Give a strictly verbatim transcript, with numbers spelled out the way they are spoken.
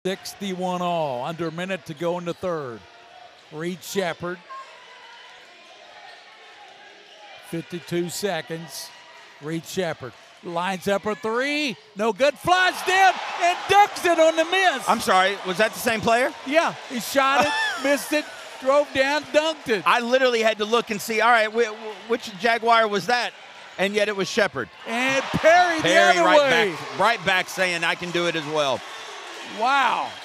sixty-one all, under a minute to go in the third. Reed Sheppard. fifty-two seconds. Reed Sheppard lines up a three. No good. Flies down and dunks it on the miss. I'm sorry, was that the same player? Yeah, he shot it, missed it, drove down, dunked it. I literally had to look and see, all right, wh- which Jaguar was that? And yet it was Sheppard. And Perry, Perry the other right way. back, right back saying, I can do it as well. Wow.